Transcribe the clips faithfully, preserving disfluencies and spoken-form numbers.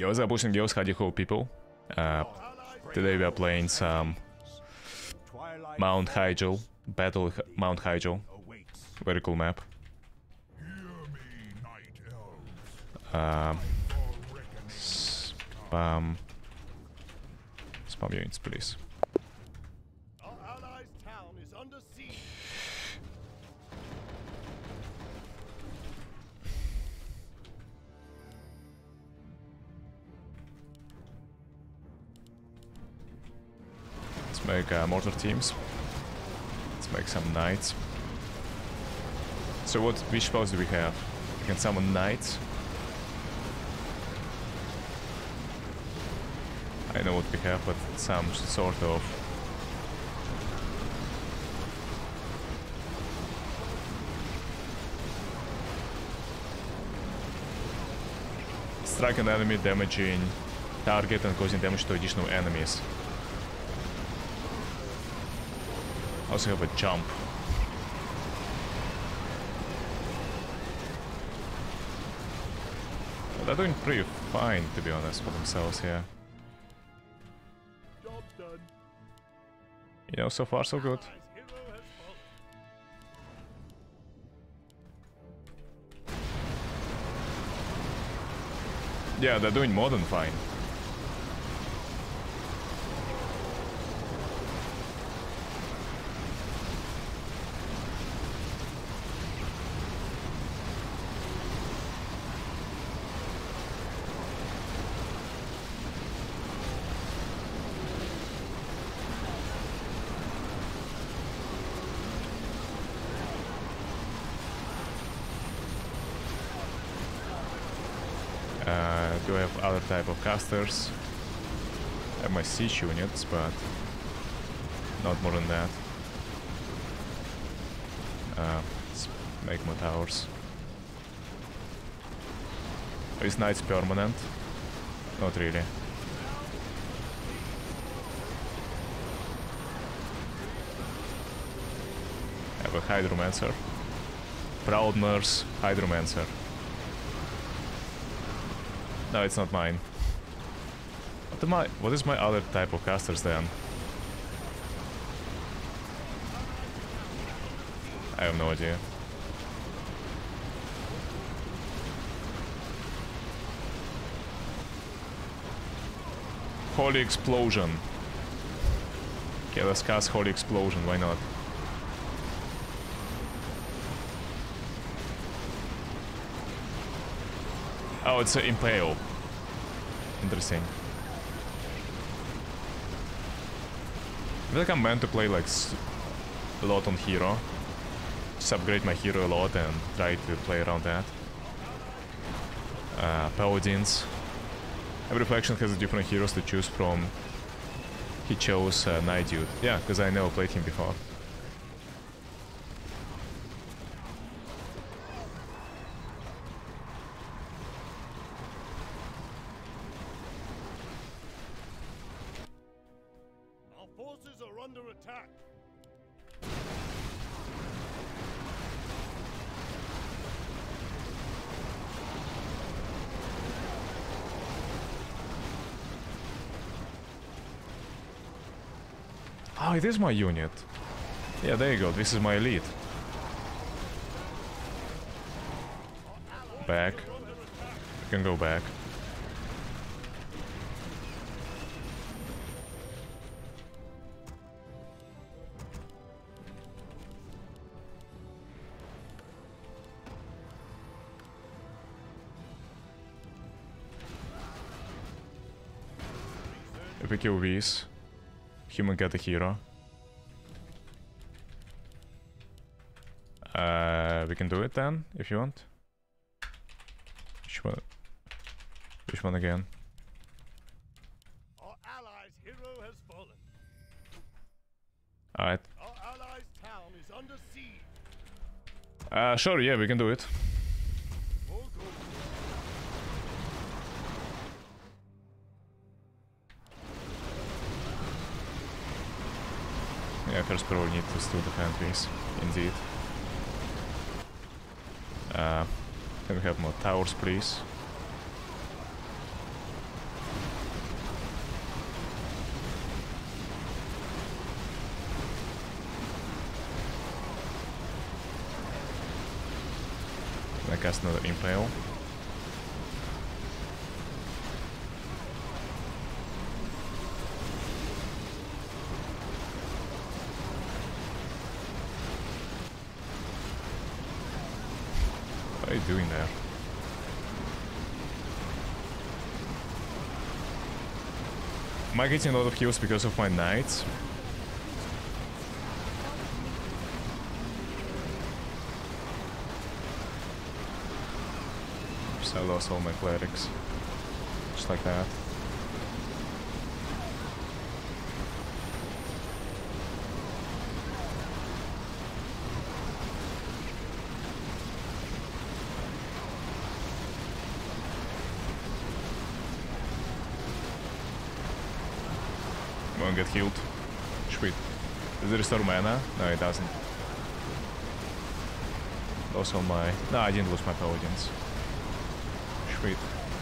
Yo, what's up, boys and girls, howdy ho, people. Uh, today we are playing some Mount Hyjal, Battle H Mount Hyjal. Very cool map. Um, spam... Spam units, please. Let's make uh, mortar teams. Let's make some knights. So what, which spells do we have? We can summon knights. I know what we have, but some sort of... Strike an enemy, damaging target and causing damage to additional enemies. Also have a jump. Well, they're doing pretty fine, to be honest, for themselves here. Job done. You know, so far so good. Yeah, they're doing more than fine. Uh, do I have other type of casters? I have my siege units, but not more than that. Uh, let's make more towers. Is knights permanent? Not really. I have a Hydromancer. Proud Nurse, Hydromancer. No, it's not mine. What am I? What is my other type of casters then? I have no idea. Holy Explosion. Okay, let's cast Holy Explosion, why not? Oh, it's an Impale. Interesting. I feel like I'm meant to play like a lot on hero. Just upgrade my hero a lot and try to play around that. Uh, Paladins. Every faction has different heroes to choose from. He chose uh, Night Dude. Yeah, because I never played him before. Oh, it is my unit. Yeah, there you go. This is my elite. Back. We can go back. If we kill these, human get a hero. Uh, we can do it then, if you want. Which one? Which one again? Our allies' hero has fallen. Alright. Our allies' town is under siege. Uh, sure, yeah, we can do it. Yeah, first probably need to still defend these, indeed. Uh, can we have more towers, please? cast another Impale. What are you doing there? Am I getting a lot of heals because of my knights? Oops, I lost all my clerics. Just like that. Won't get healed. Sweet. Does it restore mana? No, it doesn't. Lost all my... No, I didn't lose my paladins. Sweet.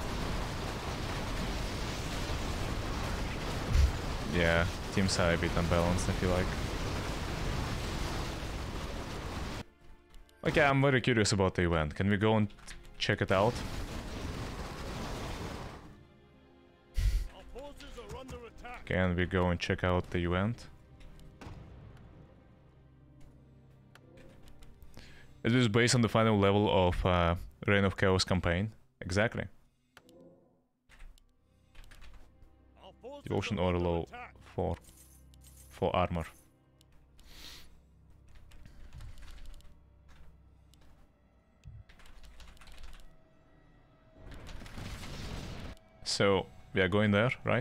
Yeah, teams are a bit unbalanced, I feel like. Okay, I'm very curious about the event. Can we go and check it out? Can we go and check out the event? It is based on the final level of uh, Reign of Chaos campaign. Exactly. Devotion or low four. For armor. So, we are going there, right?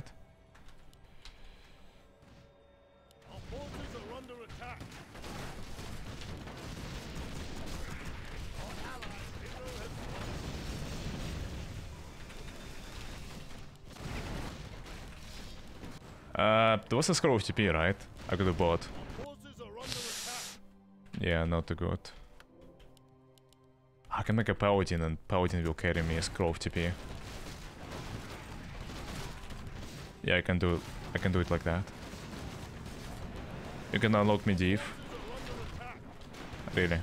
Uh, there was a scroll of T P, right? I could have bought. Yeah, not too good. I can make a Paladin and Paladin will carry me a scroll of T P. Yeah, I can do it. I can do it like that. You can unlock Medivh. Really?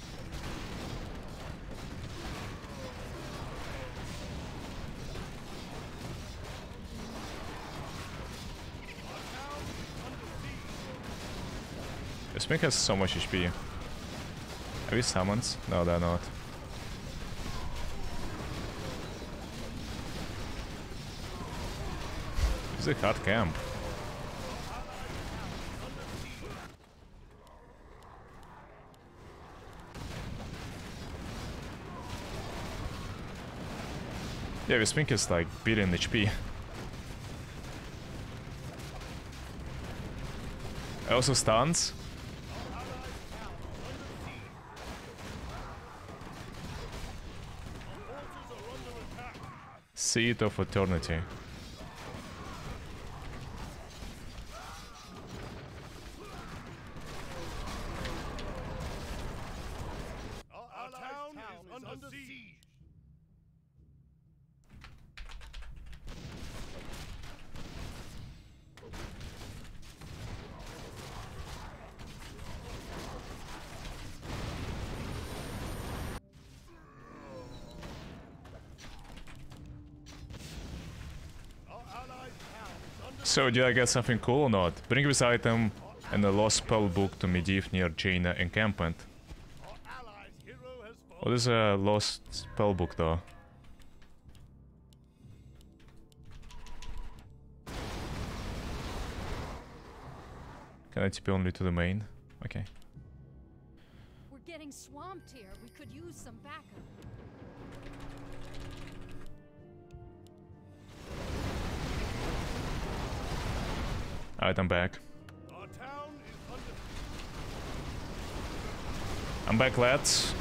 This mech has so much H P. Are these summons? No, they're not. It's a hard camp. Yeah, this mech is like billion H P. Also stuns. Seed of Eternity. Our town is under siege. So, did I get something cool or not? Bring this item and a lost spell book to Medivh near Jaina encampment. What is a lost spell book though? Can I T P only to the main? Okay. We're getting swamped here. We could use some backup. Alright, I'm back. Our town is under I'm back, lads.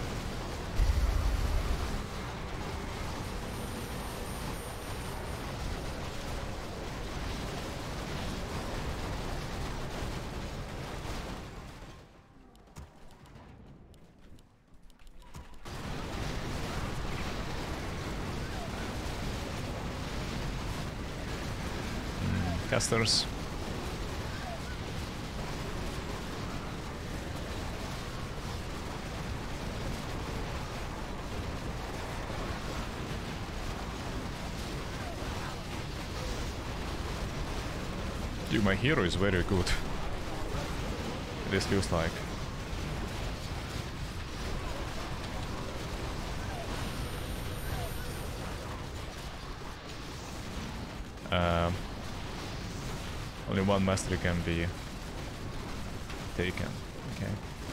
Mm, casters. Dude, my hero is very good. This feels like. Um, only one mastery can be taken. Okay.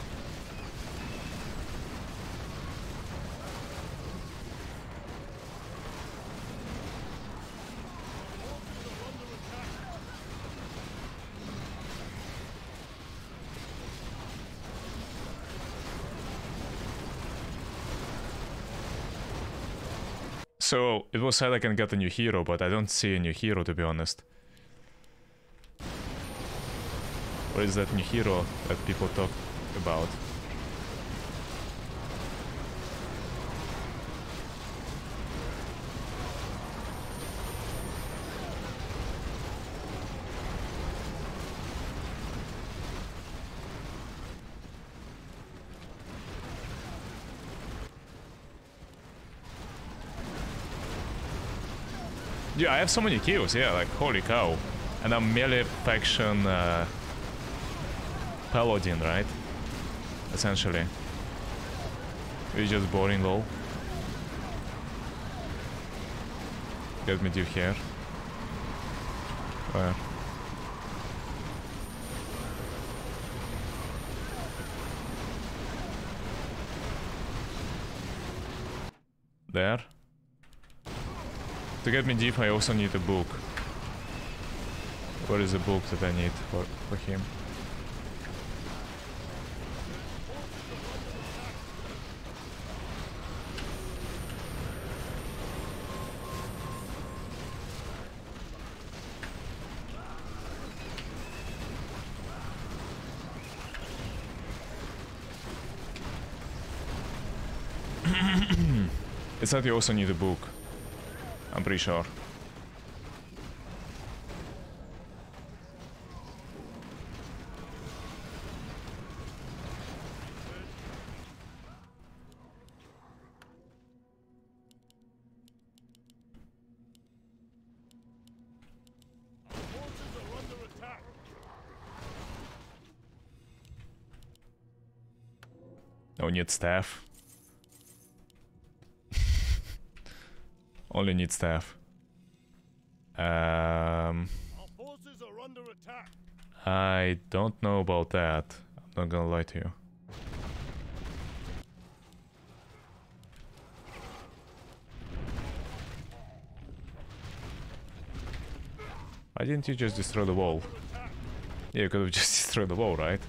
So, it was said I can get a new hero, but I don't see a new hero, to be honest. What is that new hero that people talk about? Yeah, I have so many kills, yeah, like holy cow. And I'm melee faction uh, paladin, right? Essentially. It's just boring lol. Let me do here. Where? There. To get me deep, I also need a book. What is the book that I need for, for him? It's that you also need a book. I'm pretty sure. No need staff. Only need staff. Um, Our forces are under attack. I don't know about that. I'm not gonna lie to you. Why didn't you just destroy the wall? Yeah, you could have just destroyed the wall, right?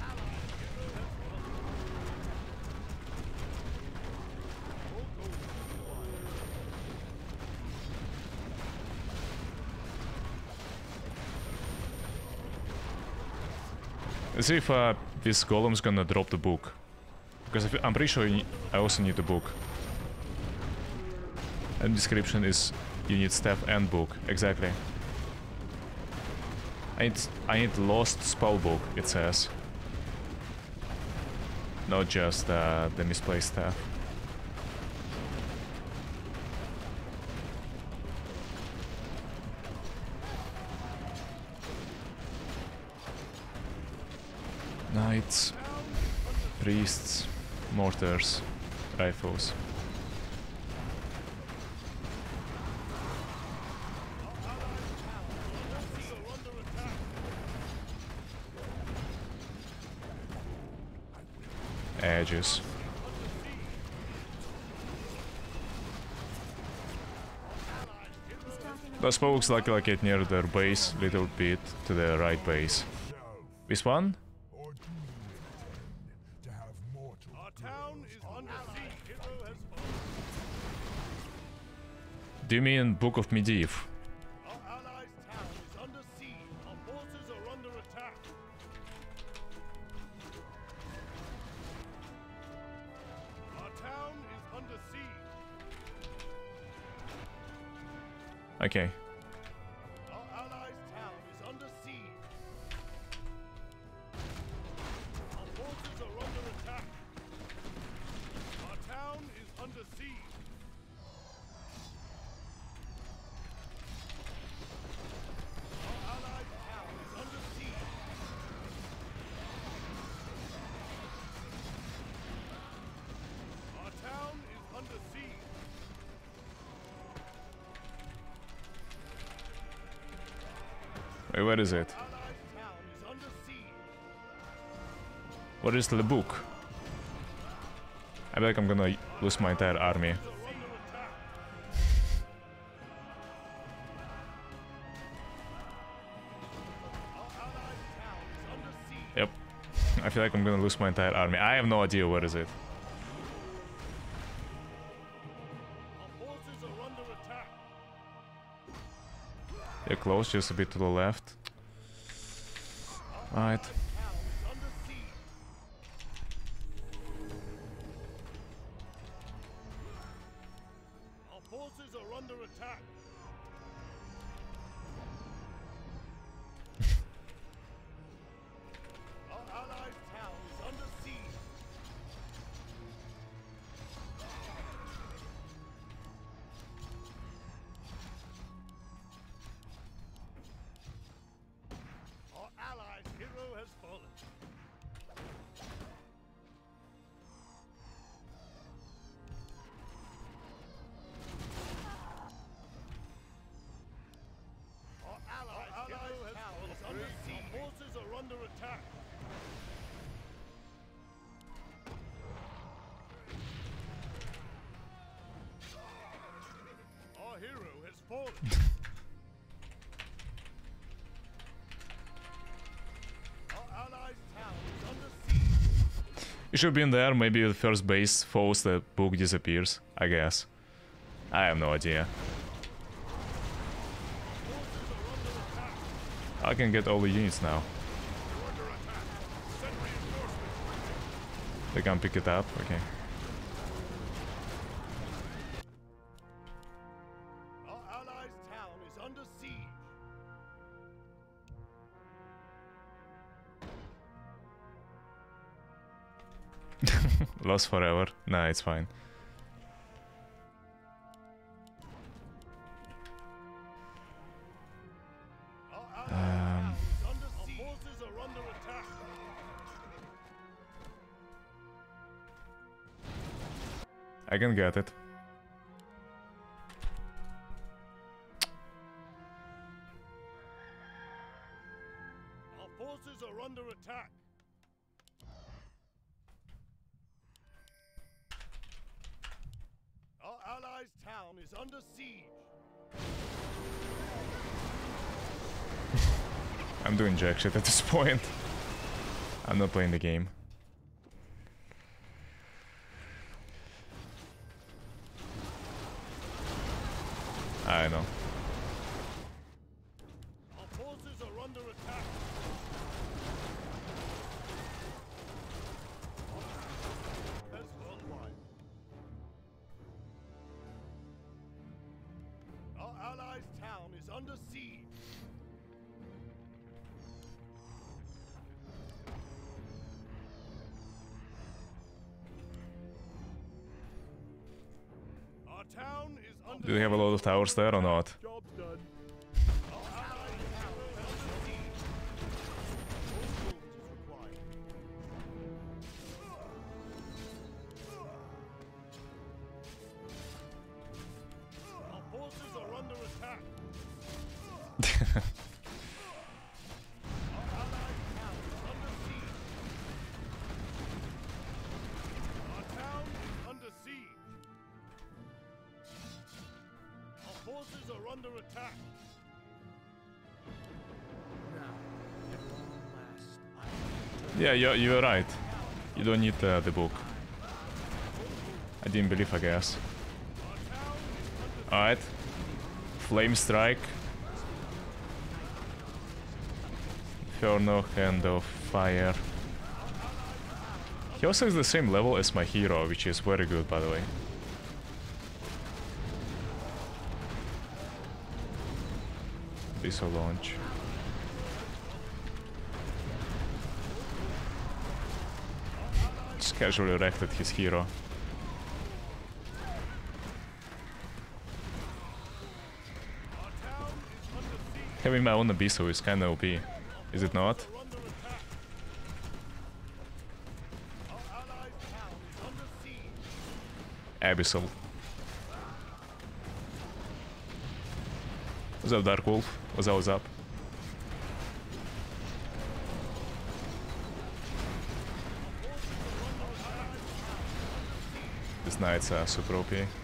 Let's see if uh, this golem's gonna drop the book. Because if, I'm pretty sure you need, I also need the book. And description is you need staff and book. Exactly. I need, I need lost spell book, it says. Not just uh, the misplaced staff. Knights, priests, mortars, rifles. Edges. Those folks like like it near their base, little bit to the right base. This one? Our town is under siege. Hero has fallen. Do you mean Book of Medivh? Our allies' town is under siege. Our forces are under attack. Our town is under siege. Okay. Our allies' town is under siege. Our forces are under attack. Our town is under siege. Our allied town is Wait, where is it? Allied town is under siege. What is the book? I feel like I'm gonna lose my entire army. Are under attack. Our allied town is under siege. Yep. I feel like I'm gonna lose my entire army. I have no idea where is it. Our forces are under attack. You're close, just a bit to the left. Alright. Town is under siege. Our forces are under attack. Our allied town is under siege. Our allied hero has fallen. Our allied, Our allied hero has fallen. Is under siege. Our forces are under attack. Our hero has fallen. Our allied town is under siege. You should be in there, maybe the first base falls, the book disappears, I guess. I have no idea. Forces are under attack. I can get all the units now. You're under attack. Send reinforcements. They can pick it up, okay. Our allies' town is under siege. Lost forever. Nah, it's fine. Our allies' Um, town is under siege. Our forces are under attack. I can get it. Our forces are under attack. Our allies' town is under siege. I'm doing jack shit at this point. I'm not playing the game. I know. Our forces are under attack. As worldwide. Our allies' town is under siege. Our town is under Do they have a lot of towers there or not? Job's done. Our allied town is under siege. All tools is required. Our forces are under attack. Our allied town is under siege. Our town is under siege. Our forces are under attack. Yeah, you're, you're right. You don't need uh, the book. I didn't believe, I guess. Alright. Flame Strike. Inferno, Hand of Fire. He also has the same level as my hero, which is very good, by the way. Missile launch. Just casually wrecked his hero. Having my own Abysso is kinda O P, is it not? We're under attack. Our allied town is under siege. Abyssal. What's up, Dark Wolf? What's up, what's up? These knights are super O P.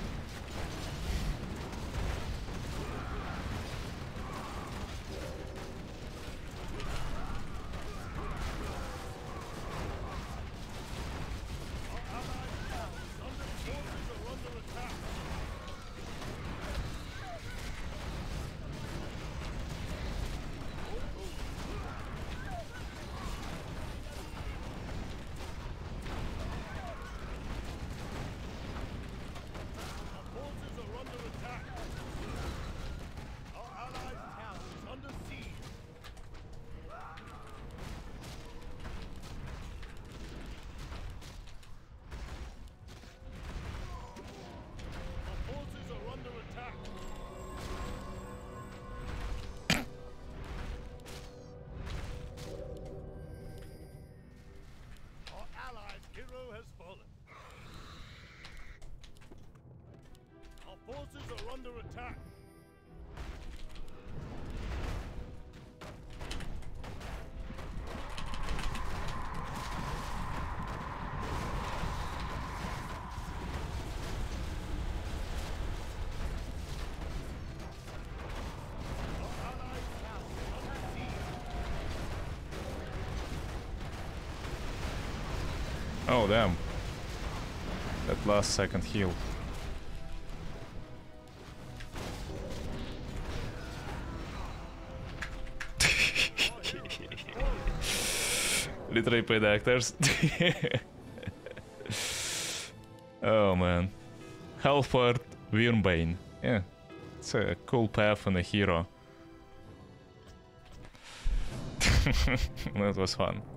Forces are under attack. Our allies' town is under siege. Oh damn. That last second heal. Literally play the actors. Oh man. Halford Wyrmbane. Yeah. It's a cool path and a hero. That was fun.